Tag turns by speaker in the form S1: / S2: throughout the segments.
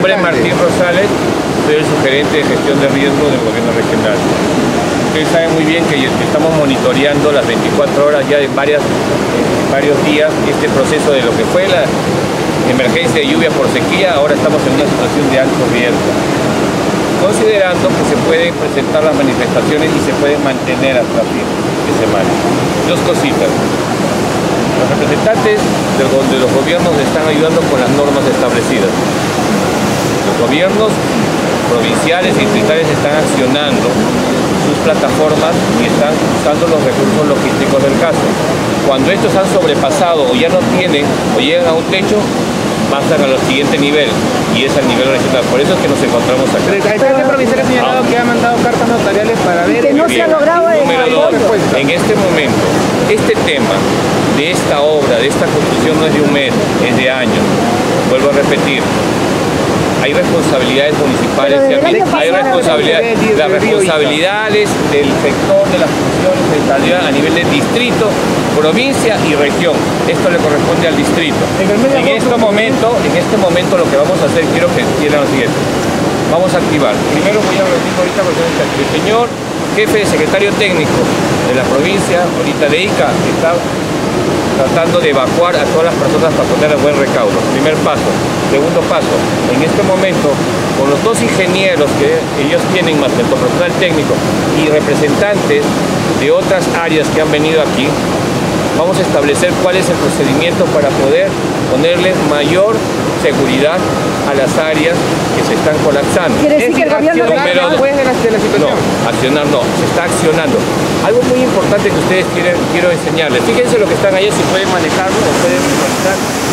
S1: nombre es Martín Rosales, soy el sugerente de gestión de riesgo del gobierno regional. Ustedes saben muy bien que estamos monitoreando las 24 horas ya de varios días este proceso de lo que fue la emergencia de lluvia por sequía. Ahora estamos en una situación de alto riesgo, considerando que se pueden presentar las manifestaciones y se pueden mantener hasta fin de semana. Dos cositas. Los representantes de los gobiernos están ayudando con las normas establecidas. Los gobiernos provinciales y distritales están accionando sus plataformas y están usando los recursos logísticos del caso. Cuando estos han sobrepasado o ya no tienen o llegan a un techo, pasan al siguiente nivel, y es al nivel regional. Por eso es que nos encontramos acá.
S2: El alcalde provincial ha señalado que ha mandado cartas notariales para ver
S3: que no se ha logrado.
S1: Número dos, en este momento, este tema de esta obra, de esta construcción no es de un mes, es de años. Vuelvo a repetir. Hay responsabilidades municipales, hay responsabilidades, las responsabilidades del sector de las funciones de estabilidad a nivel de distrito, provincia y región. Esto le corresponde al distrito. En este momento lo que vamos a hacer, quiero que entiendan lo siguiente. Vamos a activar. Primero voy a repetir ahorita porque el señor jefe secretario técnico de la provincia, ahorita de Ica, está tratando de evacuar a todas las personas para poner a buen recaudo. Primer paso. Segundo paso, en este momento, con los dos ingenieros que ellos tienen, más el personal técnico y representantes de otras áreas que han venido aquí, vamos a establecer cuál es el procedimiento para poder ponerle mayor seguridad a las áreas que se están colapsando.
S3: ¿Quiere decir que el gobierno
S2: después de la situación?
S1: No, accionar no, se está accionando. Algo muy importante que ustedes quiero enseñarles. Fíjense lo que están allá, si pueden manejarlo o pueden visualizar.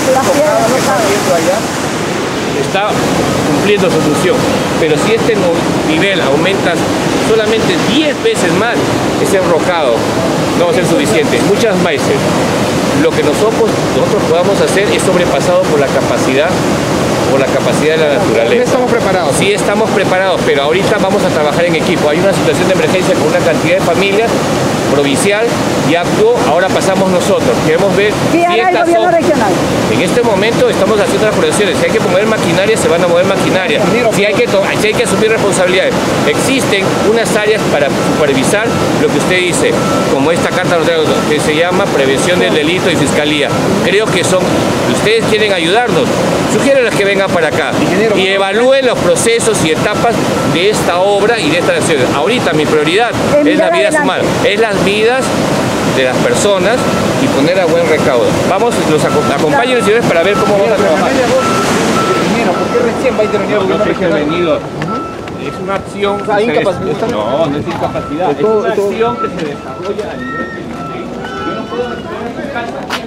S1: Está cumpliendo su función, pero si este nivel aumenta solamente 10 veces más, ese enrocado no va a ser suficiente. Muchas veces lo que nosotros podamos hacer es sobrepasado por la capacidad de la naturaleza.
S2: ¿No estamos preparados?
S1: Sí estamos preparados, pero ahorita vamos a trabajar en equipo. Hay una situación de emergencia con una cantidad de familias provincial, ya actuó, ahora pasamos nosotros. Queremos ver
S3: ¿qué hará el gobierno regional?
S1: En este momento estamos haciendo las proyecciones. Si hay que mover maquinaria, se van a mover maquinaria. Si hay que asumir responsabilidades. Existen unas áreas para supervisar lo que usted dice, como esta carta que se llama Prevención del Delito y Fiscalía. Creo que ustedes quieren ayudarnos. Sugiérenles que vengan para acá y evalúen los procesos y etapas de esta obra y de estas acciones. Ahorita mi prioridad es la vida humana, es las vidas de las personas y poner a buen recaudo. Vamos, los acompañen los señores para ver cómo vamos a trabajar.
S2: ¿Por qué recién va a intervenir el gobierno regional?
S1: Es una acción
S2: que incapacidad.
S1: No es incapacidad, es una acción que se desarrolla a nivel de... Yo no puedo meter en mi casa